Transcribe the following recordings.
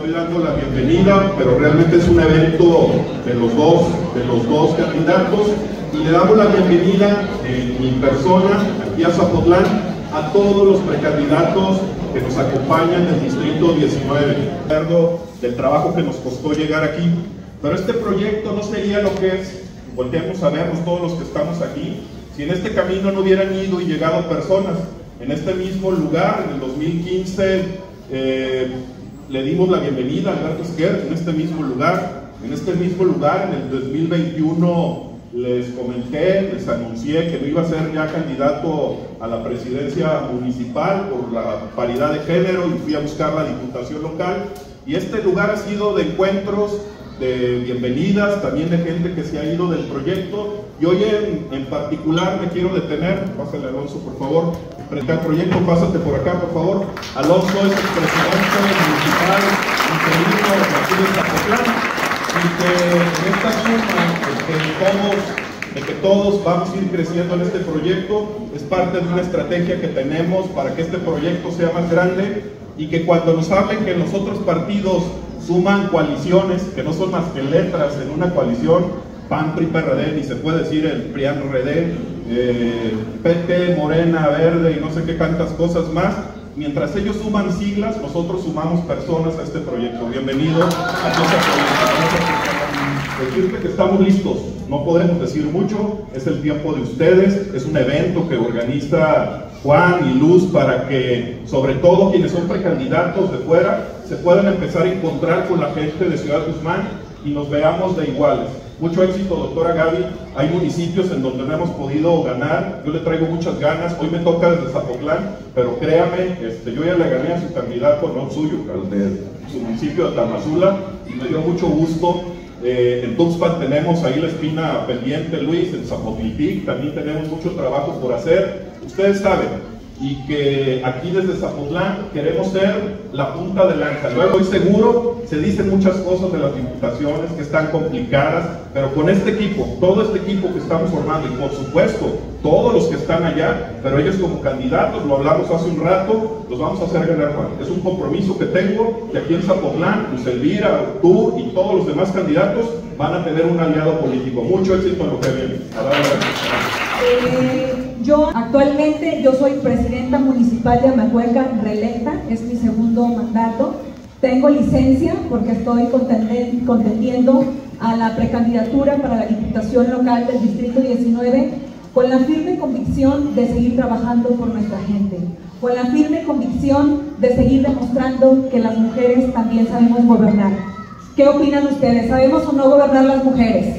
estoy dando la bienvenida, pero realmente es un evento de los dos candidatos, y le damos la bienvenida en mi persona, aquí a Zapotlán, a todos los precandidatos que nos acompañan del Distrito 19, del trabajo que nos costó llegar aquí. Pero este proyecto no sería lo que es, volteamos a vernos todos los que estamos aquí, si en este camino no hubieran ido y llegado personas. En este mismo lugar, en el 2015, le dimos la bienvenida a Alberto Esquer, en este mismo lugar. En este mismo lugar, en el 2021, les comenté, les anuncié que no iba a ser ya candidato a la presidencia municipal por la paridad de género, y fui a buscar la diputación local. Y este lugar ha sido de encuentros, de bienvenidas, también de gente que se ha ido del proyecto. Y hoy en particular me quiero detener, pásale Alonso por favor, frente al proyecto, pásate por acá por favor. Alonso es el presidente municipal interino de Zapotlán, y que en esta suma de que todos vamos a ir creciendo en este proyecto, es parte de una estrategia que tenemos para que este proyecto sea más grande, y que cuando nos hablen que los otros partidos suman coaliciones, que no son más que letras en una coalición, PAN, PRI, PRD, ni se puede decir el PRIAN-RD, PT, Morena, Verde y no sé qué tantas cosas más. Mientras ellos suman siglas, nosotros sumamos personas a este proyecto. Bienvenido a este proyecto. Decirte que estamos listos, no podemos decir mucho, es el tiempo de ustedes, es un evento que organiza Juan y Luz para que, sobre todo quienes son precandidatos de fuera, se puedan empezar a encontrar con la gente de Ciudad Guzmán y nos veamos de iguales. Mucho éxito, doctora Gaby. Hay municipios en donde no hemos podido ganar, yo le traigo muchas ganas, hoy me toca desde Zapotlán, pero créame, yo ya le gané a su candidato, no suyo, al de su municipio de Tamazula, y me dio mucho gusto. En Tuxpan tenemos ahí la espina pendiente, Luis, en Zapotiltic también tenemos mucho trabajo por hacer, ustedes saben, y que aquí desde Zapotlán queremos ser la punta de lanza. Luego, estoy seguro, se dicen muchas cosas de las diputaciones que están complicadas, pero con este equipo, todo este equipo que estamos formando, y por supuesto, todos los que están allá, pero ellos como candidatos, lo hablamos hace un rato, los vamos a hacer ganar, Juan. Es un compromiso que tengo, que aquí en Zapotlán, Luz Elvira, tú y todos los demás candidatos van a tener un aliado político. Mucho éxito en lo que viene. Yo actualmente soy presidenta municipal de Amacueca reelecta, es mi segundo mandato. Tengo licencia porque estoy contendiendo a la precandidatura para la diputación local del Distrito 19 con la firme convicción de seguir trabajando por nuestra gente, con la firme convicción de seguir demostrando que las mujeres también sabemos gobernar. ¿Qué opinan ustedes? ¿Sabemos o no gobernar las mujeres?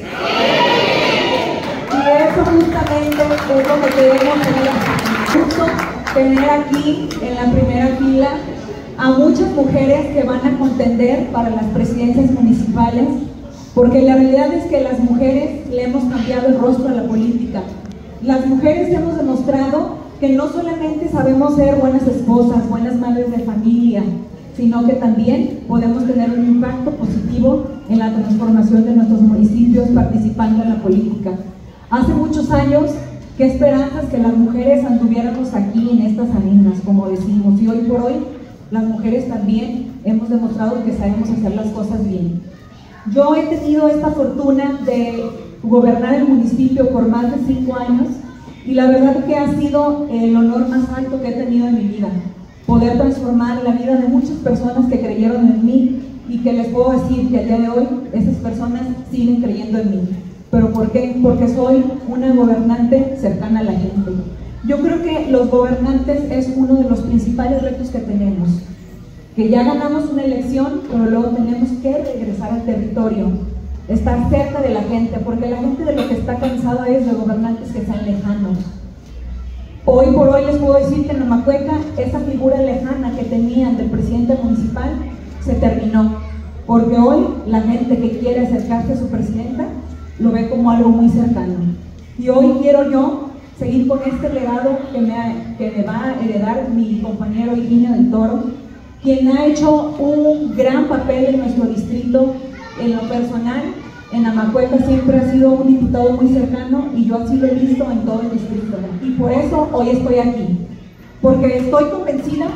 Y eso justamente es lo que queremos tener aquí en la primera fila a muchas mujeres que van a contender para las presidencias municipales, porque la realidad es que las mujeres le hemos cambiado el rostro a la política. Las mujeres hemos demostrado que no solamente sabemos ser buenas esposas, buenas madres de familia, sino que también podemos tener un impacto positivo en la transformación de nuestros municipios participando en la política. Hace muchos años, qué esperanzas que las mujeres anduviéramos aquí en estas arenas, como decimos, y hoy por hoy las mujeres también hemos demostrado que sabemos hacer las cosas bien. Yo he tenido esta fortuna de gobernar el municipio por más de 5 años y la verdad que ha sido el honor más alto que he tenido en mi vida, poder transformar la vida de muchas personas que creyeron en mí, y que les puedo decir que al día de hoy esas personas siguen creyendo en mí. ¿Pero por qué? Porque soy una gobernante cercana a la gente. Yo creo que los gobernantes es uno de los principales retos que tenemos, que ya ganamos una elección, pero luego tenemos que regresar al territorio, estar cerca de la gente, porque la gente de lo que está cansada es de gobernantes que sean lejanos. Hoy por hoy les puedo decir que en Amacueca esa figura lejana que tenían del presidente municipal se terminó, porque hoy la gente que quiere acercarse a su presidenta lo ve como algo muy cercano. Y hoy quiero yo seguir con este legado que me va a heredar mi compañero Higinio del Toro, quien ha hecho un gran papel en nuestro distrito. En lo personal, en Amacueca siempre ha sido un diputado muy cercano, y yo así lo he visto en todo el distrito. Y por eso hoy estoy aquí, porque estoy convencida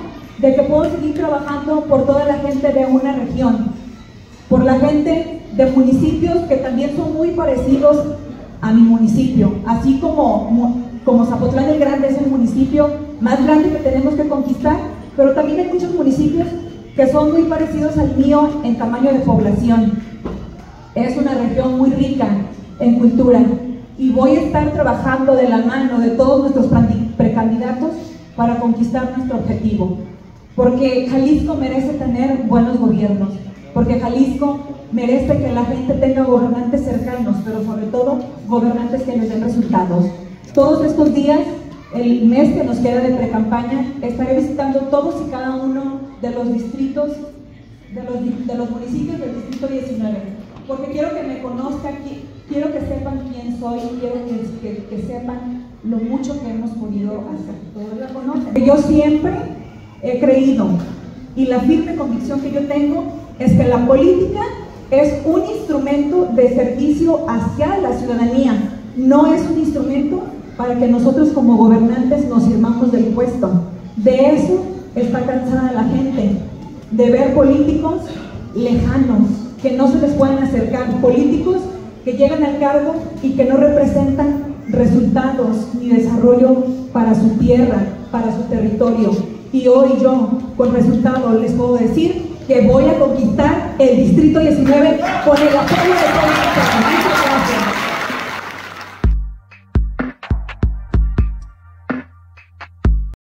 de que puedo seguir trabajando por toda la gente de una región, por la gente de municipios que también son muy parecidos a mi municipio, así como Zapotlán el Grande es el municipio más grande que tenemos que conquistar, pero también hay muchos municipios que son muy parecidos al mío en tamaño de población. Es una región muy rica en cultura y voy a estar trabajando de la mano de todos nuestros precandidatos para conquistar nuestro objetivo, porque Jalisco merece tener buenos gobiernos, porque Jalisco merece que la gente tenga gobernantes cercanos, pero sobre todo gobernantes que les den resultados. Todos estos días, el mes que nos queda de precampaña, estaré visitando todos y cada uno de los distritos, de los municipios del distrito 19, porque quiero que me conozcan, quiero que sepan quién soy, quiero que sepan lo mucho que hemos podido hacer. Todos la conocen. Yo siempre he creído, y la firme convicción que yo tengo, es que la política es un instrumento de servicio hacia la ciudadanía, no es un instrumento para que nosotros como gobernantes nos sirvamos del puesto. De eso está cansada la gente, de ver políticos lejanos, que no se les pueden acercar, políticos que llegan al cargo y que no representan resultados ni desarrollo para su tierra, para su territorio. Y hoy yo, con resultados, les puedo decir que voy a conquistar el distrito 19 con el apoyo de todos.